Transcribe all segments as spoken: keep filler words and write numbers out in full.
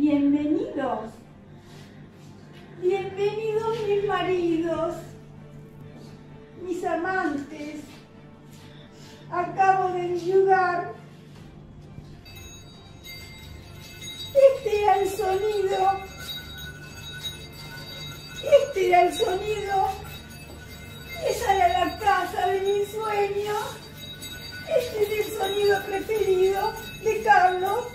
Bienvenidos. Bienvenidos mis maridos, mis amantes. Acabo de enviudar. Este era el sonido. Este era el sonido. Esa era la casa de mis sueños. Este es el sonido preferido de Carlos.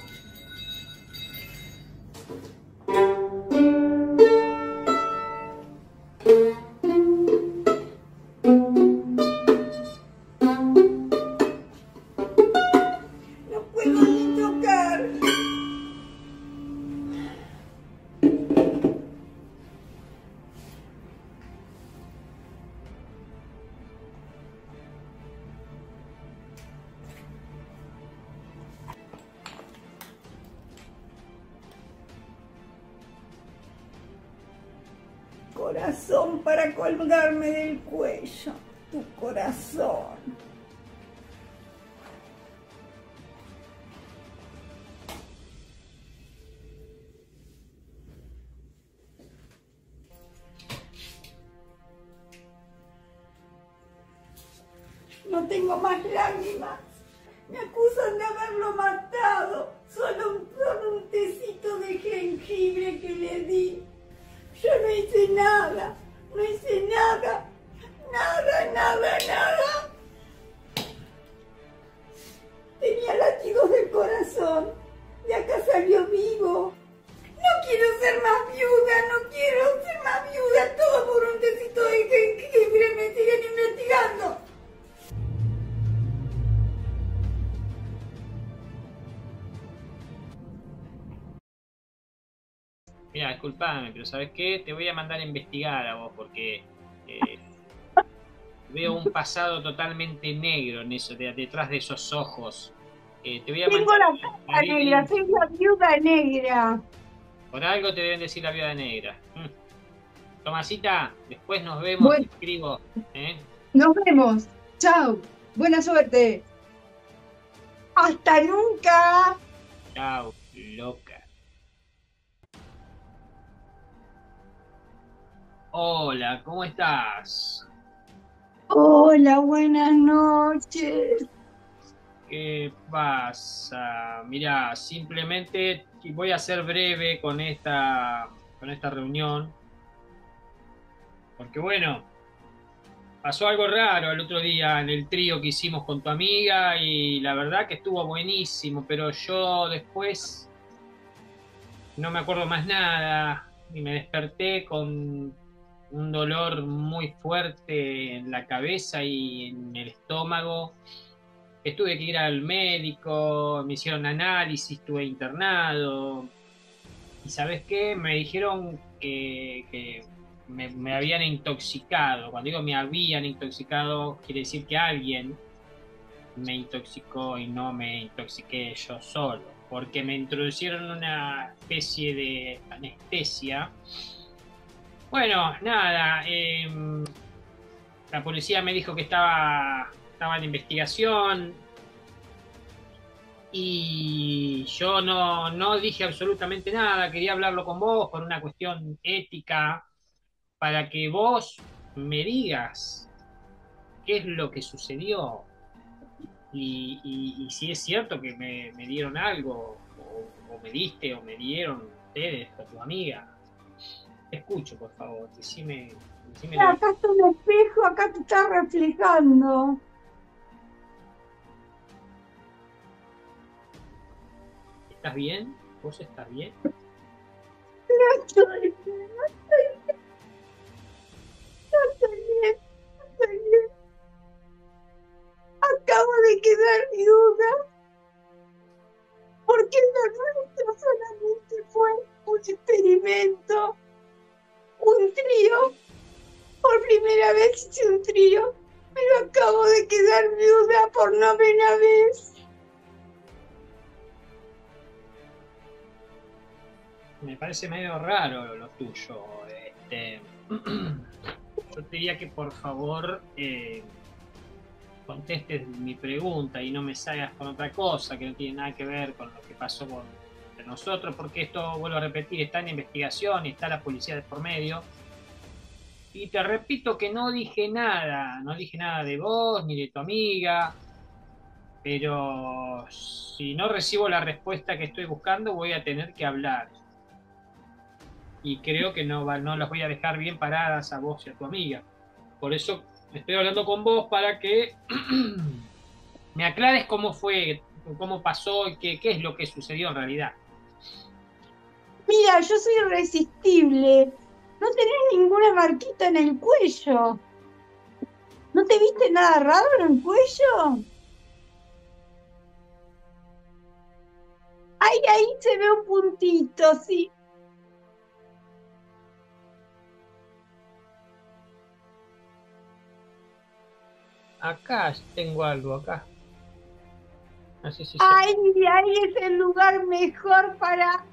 No puedo ni tocar. Corazón para colgarme del cuello, tu corazón. No tengo más lágrimas. Me acusan de haberlo matado. Solo un, solo un tecito de jengibre que le di. Yo no hice nada, no hice nada, nada, nada, nada. Tenía latidos del corazón, de acá salió vivo. No quiero ser más viuda, no quiero ser más viuda, todo por un tecito de jengibre, me siguen investigando. Mira, disculpame, pero ¿sabes qué? Te voy a mandar a investigar a vos porque eh, veo un pasado totalmente negro en eso, de, detrás de esos ojos. Eh, te voy a Tengo mandar la a cara negra, soy la viuda negra. Por algo te deben decir la viuda negra. Mm. Tomasita, después nos vemos, Bueno, te escribo. ¿eh? Nos vemos. Chao. Buena suerte. Hasta nunca. Chao, loca. Hola, ¿cómo estás? Hola, buenas noches. ¿Qué pasa? Mirá, simplemente voy a ser breve con esta, con esta reunión. Porque bueno, pasó algo raro el otro día en el trío que hicimos con tu amiga y la verdad que estuvo buenísimo, pero yo después no me acuerdo más nada y me desperté con un dolor muy fuerte en la cabeza y en el estómago. Tuve que ir al médico, me hicieron análisis, estuve internado. ¿Y sabes qué? Me dijeron que, que me, me habían intoxicado. Cuando digo me habían intoxicado, quiere decir que alguien me intoxicó y no me intoxiqué yo solo. Porque me introducieron una especie de anestesia. Bueno, nada, eh, la policía me dijo que estaba, estaba en investigación y yo no, no dije absolutamente nada, quería hablarlo con vos por una cuestión ética, para que vos me digas qué es lo que sucedió y, y, y si es cierto que me, me dieron algo, o, o me diste o me dieron ustedes o tu amiga. Te escucho, por favor, decime, decime la Acá está un espejo, acá te está reflejando. ¿Estás bien? ¿Vos estás bien? No estoy bien, no estoy bien. No estoy bien, no estoy bien. Acabo de quedar viuda. Porque lo nuestro solamente fue un experimento. Un trío. Por primera vez hice un trío. Pero acabo de quedar viuda por novena vez. Me parece medio raro lo tuyo. Este, yo te diría que por favor eh, contestes mi pregunta y no me salgas con otra cosa que no tiene nada que ver con lo que pasó con entre nosotros, porque esto, vuelvo a repetir, está en investigación y está la policía de por medio. Y te repito que no dije nada, no dije nada de vos ni de tu amiga, pero si no recibo la respuesta que estoy buscando, voy a tener que hablar. Y creo que no, no las voy a dejar bien paradas a vos y a tu amiga. Por eso estoy hablando con vos para que me aclares cómo fue, cómo pasó y qué, qué es lo que sucedió en realidad. Mira, yo soy irresistible. No tenés ninguna marquita en el cuello. ¿No te viste nada raro en el cuello? Ahí, ahí se ve un puntito, sí. Acá tengo algo, acá. No sé si se... Ahí, ahí es el lugar mejor para...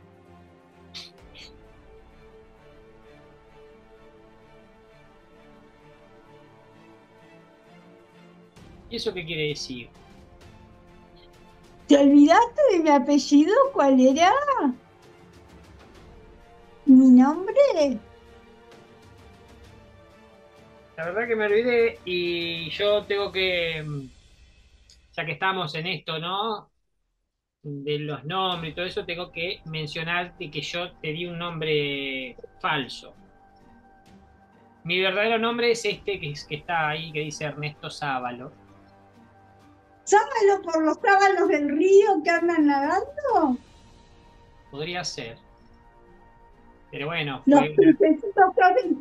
¿Y eso qué quiere decir? ¿Te olvidaste de mi apellido? ¿Cuál era? ¿Mi nombre? La verdad que me olvidé y yo tengo que, ya que estamos en esto, ¿no? De los nombres y todo eso, tengo que mencionarte que yo te di un nombre falso. Mi verdadero nombre es este que, que está ahí, que dice Ernesto Sábalo. ¿Sábalo por los sábalos del río que andan nadando? Podría ser. Pero bueno, Los fue una, pececitos que hacen...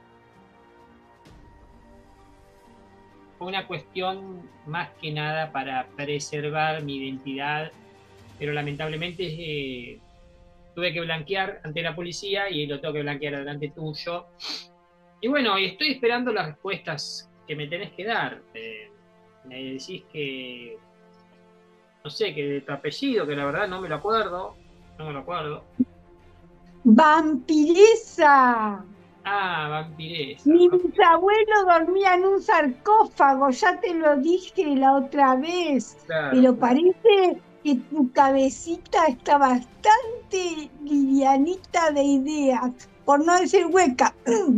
fue una cuestión más que nada para preservar mi identidad, pero lamentablemente eh, tuve que blanquear ante la policía y lo tengo que blanquear delante tuyo. Y bueno, y estoy esperando las respuestas que me tenés que dar. Eh, me decís que, no sé, que de tu apellido, que la verdad no me lo acuerdo, no me lo acuerdo. ¡Vampiresa! Ah, vampiresa. Mi bisabuelo dormía en un sarcófago, ya te lo dije la otra vez, Claro, pero claro. parece que tu cabecita está bastante livianita de ideas, por no decir hueca.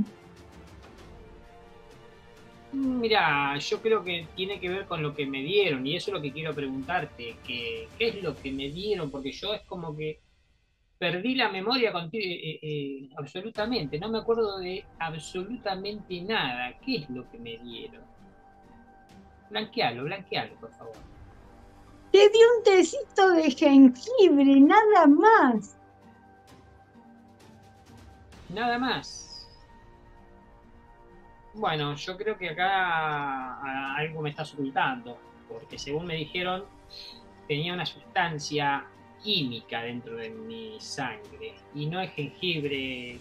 Mira, yo creo que tiene que ver con lo que me dieron y eso es lo que quiero preguntarte, que, ¿qué es lo que me dieron? Porque yo es como que perdí la memoria contigo, eh, eh, absolutamente, no me acuerdo de absolutamente nada. ¿Qué es lo que me dieron? Blanquealo, blanquealo, por favor. Te di un tecito de jengibre, nada más. Nada más. Bueno, yo creo que acá ah, algo me estás ocultando, porque según me dijeron, tenía una sustancia química dentro de mi sangre y no es jengibre.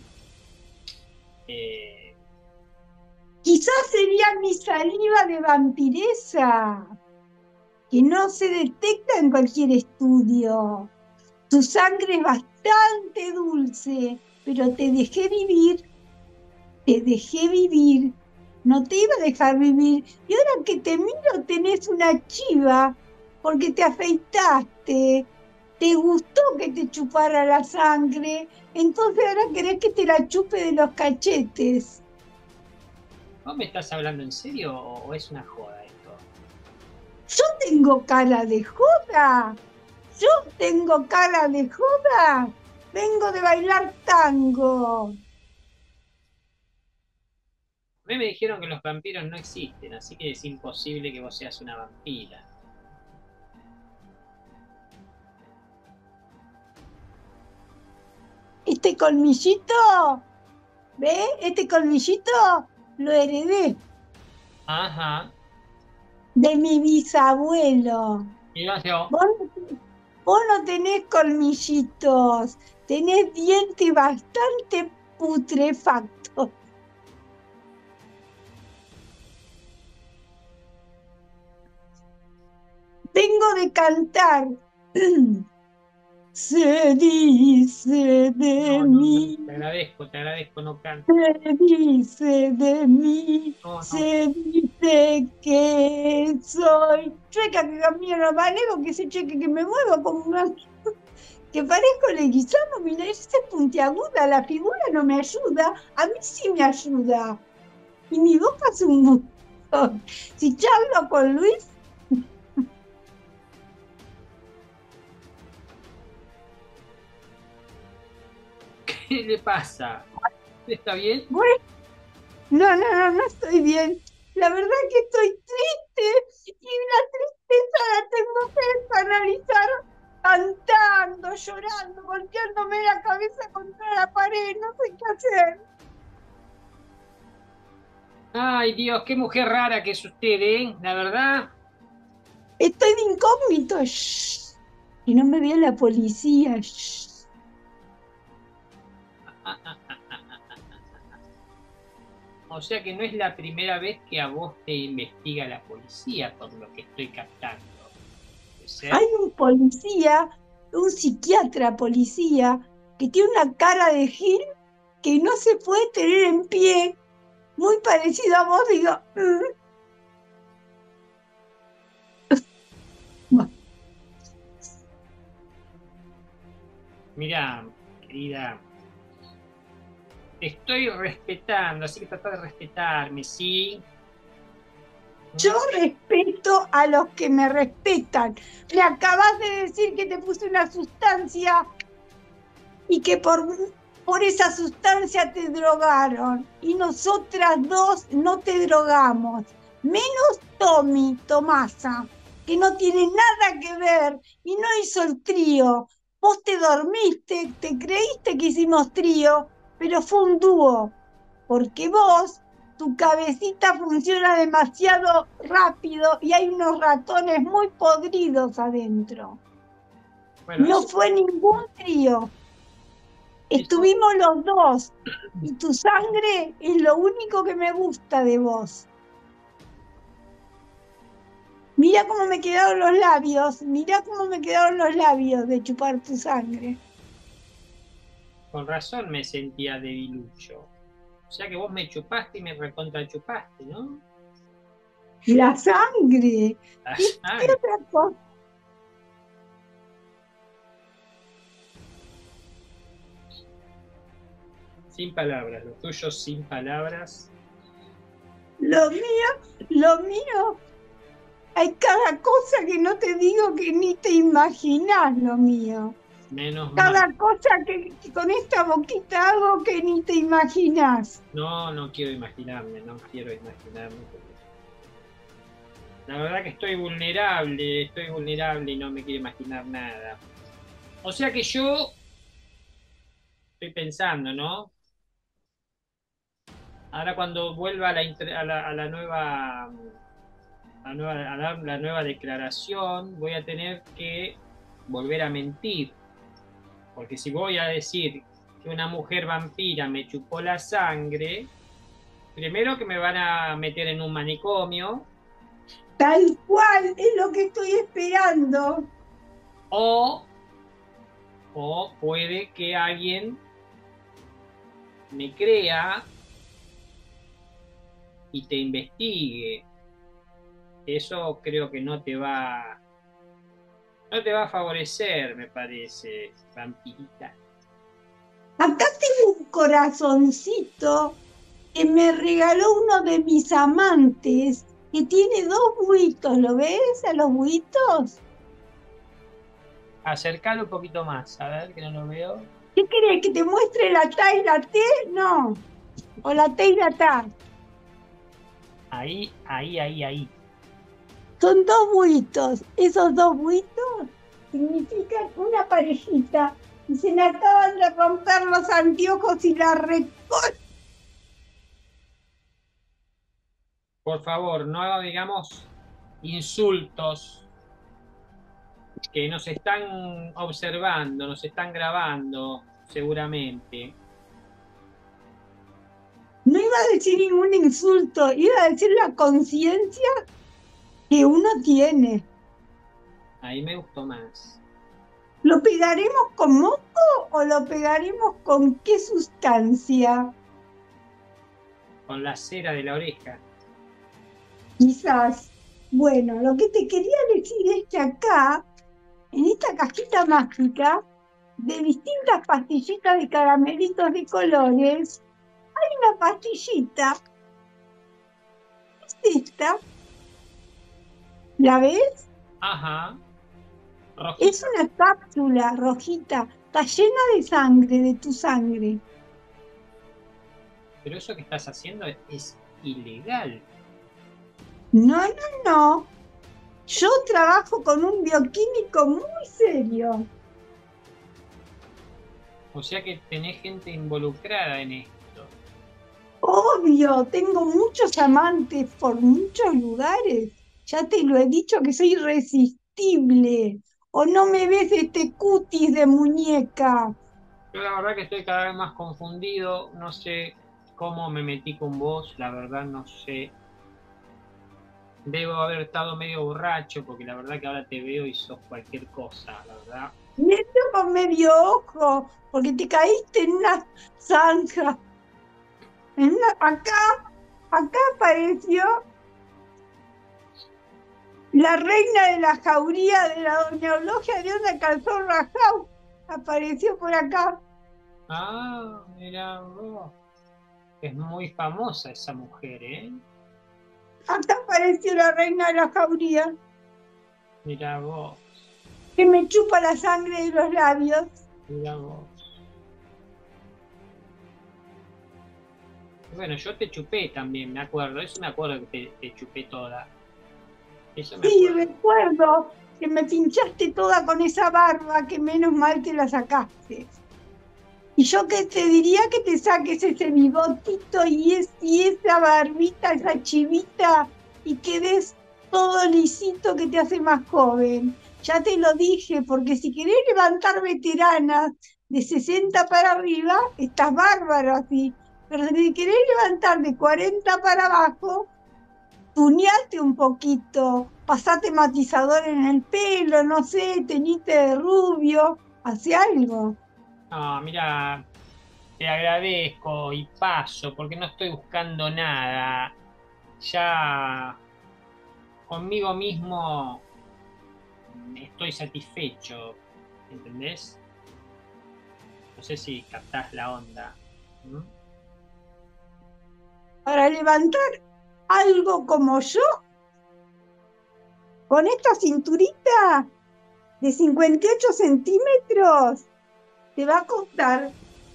Eh... Quizás sería mi saliva de vampiresa, que no se detecta en cualquier estudio. Tu sangre es bastante dulce, pero te dejé vivir, te dejé vivir, no te iba a dejar vivir. Y ahora que te miro tenés una chiva, porque te afeitaste, te gustó que te chupara la sangre, entonces ahora querés que te la chupe de los cachetes. ¿Vos me estás hablando en serio o es una joda esto? Yo tengo cara de joda. Yo tengo cara de joda. Vengo de bailar tango. A mí me dijeron que los vampiros no existen, así que es imposible que vos seas una vampira. Este colmillito, ¿ves? Este colmillito lo heredé Ajá. de mi bisabuelo. Y yo, yo, Vos, vos no tenés colmillitos, tenés dientes bastante putrefactos. Vengo de cantar. Se dice de no, no, mí, no, te agradezco, te agradezco, no canto. se dice de mí, No, no. se dice que soy chueca, que camino los balego, que se cheque que me muevo como una... que parezco Leguizamo, mira, esa es puntiaguda, la figura no me ayuda, a mí sí me ayuda. Y mi boca es un montón. Si charlo con Luis, ¿Qué le pasa? ¿Está bien? bueno, no, no, no, no estoy bien. La verdad que estoy triste y la tristeza la tengo que analizar cantando, llorando, golpeándome la cabeza contra la pared, no sé qué hacer. Ay, Dios, qué mujer rara que es usted, ¿eh? La verdad. Estoy de incógnito. Shh. Y no me vea la policía. Shh. O sea que no es la primera vez que a vos te investiga la policía, por lo que estoy captando. ¿Puede ser? Hay un policía, un psiquiatra policía, que tiene una cara de gil que no se puede tener en pie, muy parecido a vos, digo. Bueno, Mira, querida, te estoy respetando, así que trata de respetarme, ¿sí? yo respeto a los que me respetan. Me acabas de decir que te puse una sustancia y que por, por esa sustancia te drogaron. Y nosotras dos no te drogamos. Menos Tommy, Tomasa, que no tiene nada que ver y no hizo el trío. Vos te dormiste, te creíste que hicimos trío, pero fue un dúo. Porque vos, tu cabecita funciona demasiado rápido y hay unos ratones muy podridos adentro. Bueno, No eso, fue ningún trío. eso, Estuvimos los dos y tu sangre es lo único que me gusta de vos. Mira cómo me quedaron los labios, mira cómo me quedaron los labios de chupar tu sangre. con razón me sentía debilucho. O sea que vos me chupaste y me recontra chupaste, ¿no? La sangre. Ah, ¿Qué, qué ay, otra cosa? sin palabras, lo tuyo sin palabras. Lo mío, lo mío. Hay cada cosa que no te digo que ni te imaginas lo mío. Menos Cada mal. cosa que, que con esta boquita hago que ni te imaginas. No, no quiero imaginarme, no quiero imaginarme. La verdad que estoy vulnerable, estoy vulnerable y no me quiero imaginar nada. O sea que yo estoy pensando, ¿no? Ahora cuando vuelva a la, a la, a la nueva, a, nueva, a dar la nueva declaración, voy a tener que volver a mentir. Porque si voy a decir que una mujer vampira me chupó la sangre, primero que me van a meter en un manicomio. Tal cual es lo que estoy esperando. O, o puede que alguien me crea y te investigue. Eso creo que no te va, no te va a favorecer, me parece, vampirita. Acá tengo un corazoncito que me regaló uno de mis amantes, que tiene dos buitos. ¿Lo ves a los buitos? Acercalo un poquito más, a ver que no lo veo. ¿Qué querés? ¿Que te muestre la T y la T? No. O la T y la T. Ahí, ahí, ahí, ahí. Son dos buitos. Esos dos buitos significan una parejita. Y se me acaban de romper los anteojos y la recor... Por favor, no digamos insultos que nos están observando, nos están grabando, seguramente. No iba a decir ningún insulto, iba a decir la conciencia que uno tiene. Ahí me gustó más. ¿Lo pegaremos con moco o lo pegaremos con qué sustancia? Con la cera de la oreja. Quizás. Bueno, lo que te quería decir es que acá, en esta cajita mágica, de distintas pastillitas de caramelitos de colores, hay una pastillita, es esta, ¿la ves? Ajá. Rojita. Es una cápsula rojita, está llena de sangre, de tu sangre. Pero eso que estás haciendo es ilegal. No, no, no. Yo trabajo con un bioquímico muy serio. O sea que tenés gente involucrada en esto. Obvio, tengo muchos amantes por muchos lugares. Ya te lo he dicho que soy irresistible. ¿O no me ves este cutis de muñeca? Yo la verdad que estoy cada vez más confundido. No sé cómo me metí con vos. La verdad no sé. Debo haber estado medio borracho porque la verdad que ahora te veo y sos cualquier cosa, la verdad. Medio con medio ojo, porque te caíste en una zanja. En una, acá, acá apareció la reina de la jauría de la doña Eulogia de una calzón rajado. Apareció por acá. Ah, mira vos. Es muy famosa esa mujer, ¿eh? Acá apareció la reina de la jauría, Mira vos, que me chupa la sangre de los labios. mira vos. Bueno, yo te chupé también, me acuerdo. Eso me acuerdo que te, te chupé toda. Eso me Sí, acuerdo. recuerdo que me pinchaste toda con esa barba, que menos mal te la sacaste. Y yo que te diría que te saques ese bigotito y, es, y esa barbita, esa chivita, y quedes todo lisito que te hace más joven. Ya te lo dije, porque si querés levantar veteranas de sesenta para arriba, estás bárbaro así. Pero si querés levantar de cuarenta para abajo, tuneate un poquito, pasate matizador en el pelo, no sé, teñite de rubio, hace algo. No, mira, te agradezco y paso porque no estoy buscando nada. Ya conmigo mismo estoy satisfecho, ¿entendés? No sé si captás la onda. ¿Mm? Para levantar algo como yo, con esta cinturita de cincuenta y ocho centímetros, te va a costar.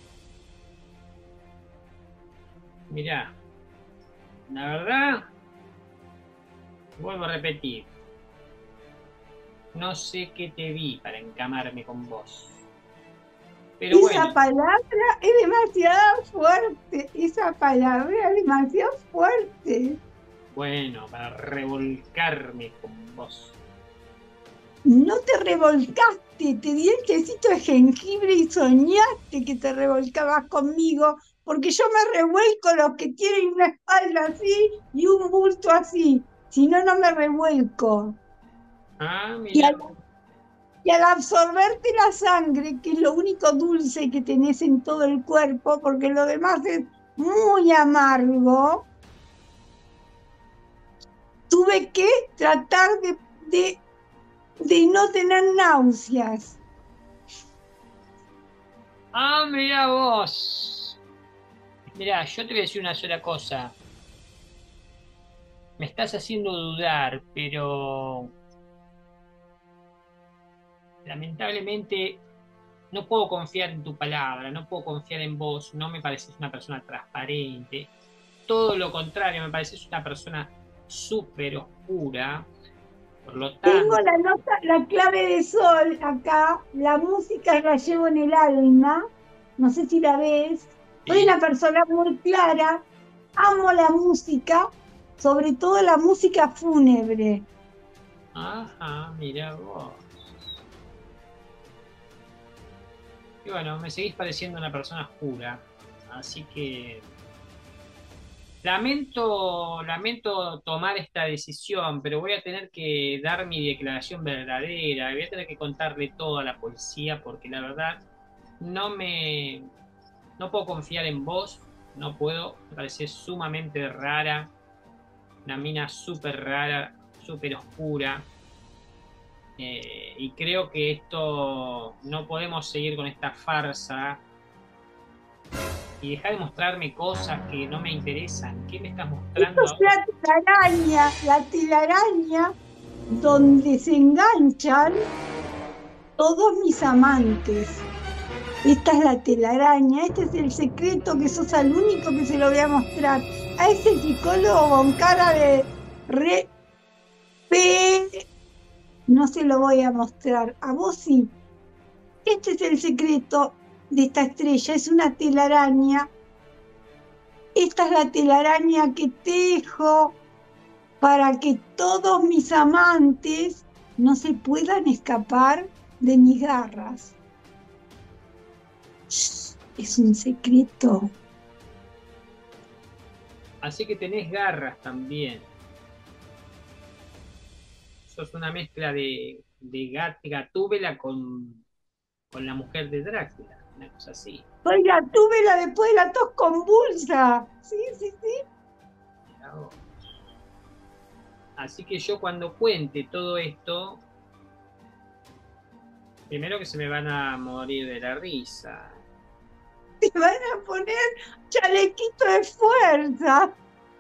Mirá, la verdad, vuelvo a repetir, no sé qué te vi para encamarme con vos. Pero Esa bueno, palabra es demasiado fuerte, esa palabra es demasiado fuerte. bueno, para revolcarme con vos. No te revolcaste, te di el tecito de jengibre y soñaste que te revolcabas conmigo, porque yo me revuelco los que tienen una espalda así y un bulto así, si no, no me revuelco. Ah, Y mira, al, y al absorberte la sangre, que es lo único dulce que tenés en todo el cuerpo, porque lo demás es muy amargo, tuve que tratar de, de, de no tener náuseas. ah, mira vos. Mira, yo te voy a decir una sola cosa. Me estás haciendo dudar, pero lamentablemente no puedo confiar en tu palabra, no puedo confiar en vos, no me pareces una persona transparente. Todo lo contrario, me pareces una persona súper oscura. Por lo Tengo tanto, la nota, la clave de sol acá, la música la llevo en el alma, no sé si la ves. Soy sí. una persona muy clara, amo la música, sobre todo la música fúnebre. Ajá, mira vos. Y bueno, me seguís pareciendo una persona oscura. Así que lamento, lamento tomar esta decisión, pero voy a tener que dar mi declaración verdadera. Voy a tener que contarle todo a la policía porque la verdad no me, no puedo confiar en vos. No puedo. Me parece sumamente rara. Una mina súper rara, súper oscura. Eh, y creo que esto no podemos seguir con esta farsa y dejar de mostrarme cosas que no me interesan. ¿Qué me estás mostrando Esto es ahora? la telaraña, la telaraña donde se enganchan todos mis amantes. Esta es la telaraña, este es el secreto que sos al único que se lo voy a mostrar. A ese psicólogo con cara de re... Pe... No se lo voy a mostrar, a vos sí. Este es el secreto de esta estrella, es una telaraña. Esta es la telaraña que tejo para que todos mis amantes no se puedan escapar de mis garras. Shh, es un secreto. Así que tenés garras también. Sos una mezcla de, de gat, Gatúbela con, con la mujer de Drácula, una cosa así. Soy Gatúbela después de la tos convulsa. Sí, sí, sí. Mirá vos. Así que yo cuando cuente todo esto, primero que se me van a morir de la risa. Te van a poner chalequito de fuerza.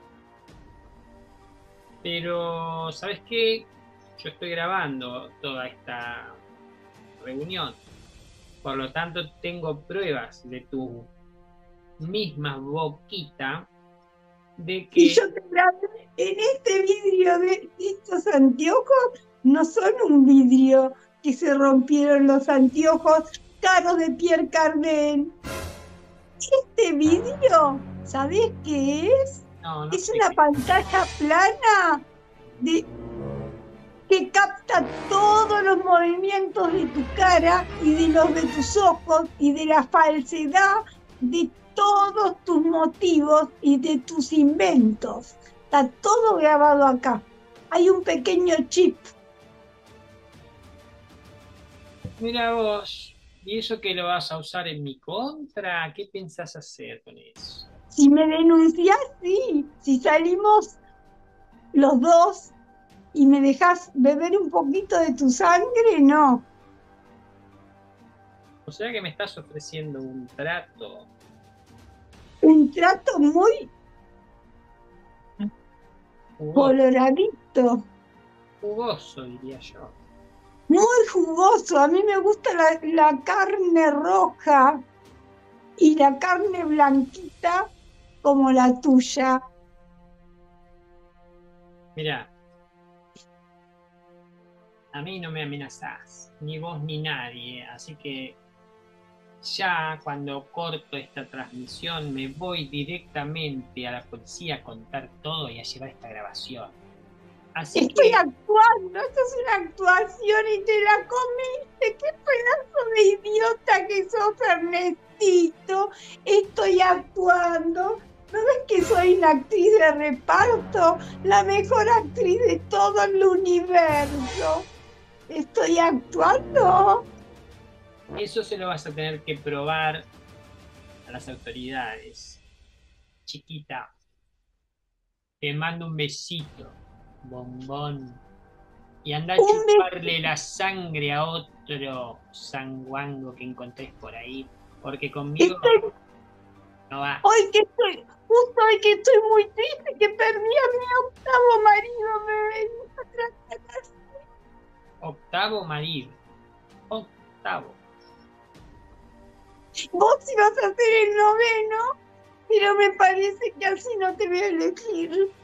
Pero, ¿sabes qué? Yo estoy grabando toda esta reunión. Por lo tanto, tengo pruebas de tu misma boquita de que... Y yo te grabé en este vidrio de estos anteojos, no son un vidrio que se rompieron los anteojos caros de Pierre Cardin. Este vidrio, ¿sabés qué es? No, no Es sé una qué- pantalla plana de, que capta todos los movimientos de tu cara y de los de tus ojos y de la falsedad de todos tus motivos y de tus inventos. Está todo grabado acá. Hay un pequeño chip. Mira vos, ¿y eso que lo vas a usar en mi contra? ¿Qué pensás hacer con eso? Si me denunciás, sí. Si salimos los dos y me dejás beber un poquito de tu sangre, no. O sea que me estás ofreciendo un trato. Un trato muy Jugoso, coloradito, jugoso, diría yo. muy jugoso. A mí me gusta la, la carne roja y la carne blanquita como la tuya. Mira, a mí no me amenazás, ni vos ni nadie, así que ya cuando corto esta transmisión me voy directamente a la policía a contar todo y a llevar esta grabación. Así Estoy que actuando, esto es una actuación y te la comiste. ¡Qué pedazo de idiota que sos, Ernestito! Estoy actuando. ¿No ves que soy una actriz de reparto? La mejor actriz de todo el universo. ¿Estoy actuando? eso se lo vas a tener que probar a las autoridades. Chiquita, te mando un besito, bombón. Y anda a Un chuparle la sangre a otro sanguango que encontrés por ahí. Porque conmigo Estoy, no va. hoy que estoy, justo hoy que estoy muy triste, que perdí a mi octavo marido, me venís a tratar así. Octavo marido. Octavo. Vos ibas a ser el noveno, pero me parece que así no te voy a elegir.